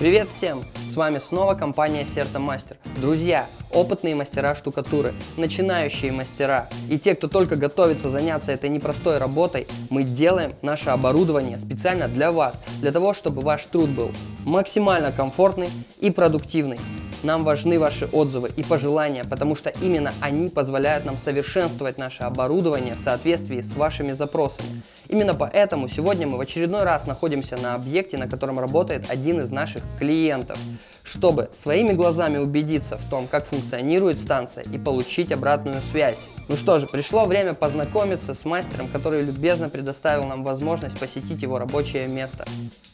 Привет всем! С вами снова компания Сертомастер. Друзья, опытные мастера штукатуры, начинающие мастера и те, кто только готовится заняться этой непростой работой, мы делаем наше оборудование специально для вас, для того, чтобы ваш труд был максимально комфортный и продуктивный. Нам важны ваши отзывы и пожелания, потому что именно они позволяют нам совершенствовать наше оборудование в соответствии с вашими запросами. Именно поэтому сегодня мы в очередной раз находимся на объекте, на котором работает один из наших клиентов, чтобы своими глазами убедиться в том, как функционирует станция и получить обратную связь. Ну что же, пришло время познакомиться с мастером, который любезно предоставил нам возможность посетить его рабочее место.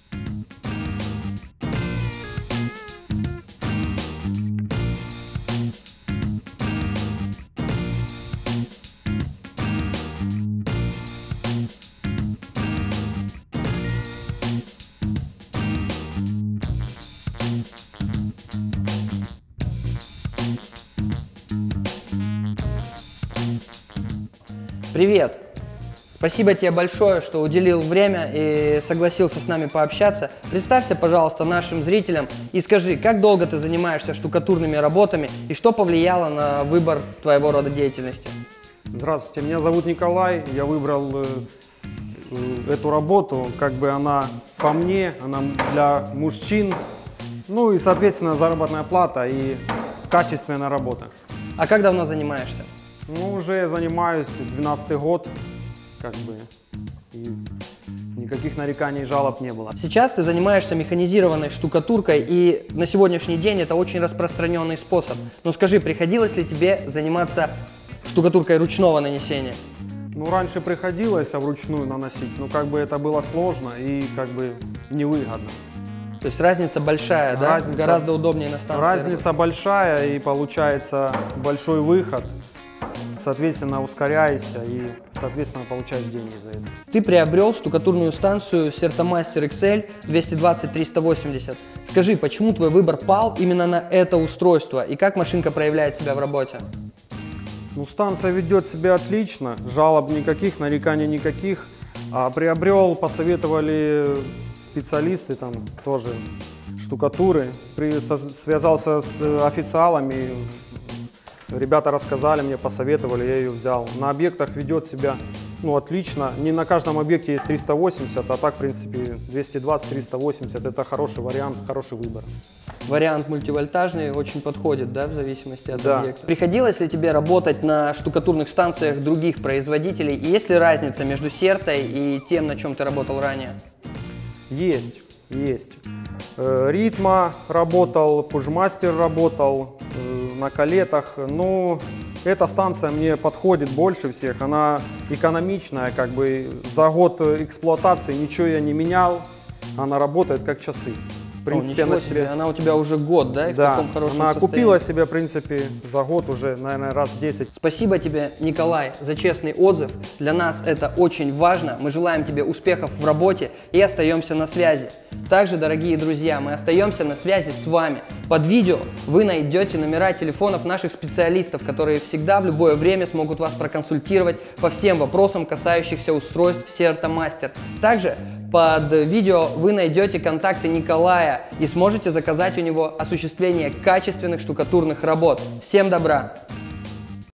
Привет! Спасибо тебе большое, что уделил время и согласился с нами пообщаться. Представься, пожалуйста, нашим зрителям и скажи, как долго ты занимаешься штукатурными работами и что повлияло на выбор твоего рода деятельности? Здравствуйте, меня зовут Николай, я выбрал эту работу, как бы она по мне, она для мужчин, ну и, соответственно, заработная плата и качественная работа. А как давно занимаешься? Ну, уже занимаюсь 12-й год, как бы, и никаких нареканий и жалоб не было. Сейчас ты занимаешься механизированной штукатуркой, и на сегодняшний день это очень распространенный способ. Но скажи, приходилось ли тебе заниматься штукатуркой ручного нанесения? Ну, раньше приходилось вручную наносить, но как бы это было сложно и как бы невыгодно. То есть разница большая, да? Гораздо удобнее на станции. Разница большая, и получается большой выход. Соответственно, ускоряешься и, соответственно, получаешь деньги за это. Ты приобрел штукатурную станцию Сертомастер XL 220-380. Скажи, почему твой выбор пал именно на это устройство и как машинка проявляет себя в работе? Ну, станция ведет себя отлично, жалоб никаких, нареканий никаких. А приобрел, посоветовали специалисты, там тоже штукатуры. Связался с официалами. Ребята рассказали мне, посоветовали, я ее взял. На объектах ведет себя, ну, отлично. Не на каждом объекте есть 380, а так, в принципе, 220-380 это хороший вариант, хороший выбор. Вариант мультивольтажный очень подходит, да, в зависимости от объекта. Приходилось ли тебе работать на штукатурных станциях других производителей? И есть ли разница между Сертой и тем, на чем ты работал ранее? Есть. Ритма работал, Пужмастер работал, на калетах. Но эта станция мне подходит больше всех. Она экономичная, как бы за год эксплуатации ничего я не менял. Она работает как часы. В принципе, она у тебя уже год, да? И да, в таком хорошем она состоянии. купила себе, в принципе, за год уже, наверное, раз 10. Спасибо тебе, Николай, за честный отзыв. Для нас это очень важно. Мы желаем тебе успехов в работе и остаемся на связи. Также, дорогие друзья, мы остаемся на связи с вами. Под видео вы найдете номера телефонов наших специалистов, которые всегда в любое время смогут вас проконсультировать по всем вопросам, касающихся устройств Сертомастер. Также под видео вы найдете контакты Николая и сможете заказать у него осуществление качественных штукатурных работ. Всем добра!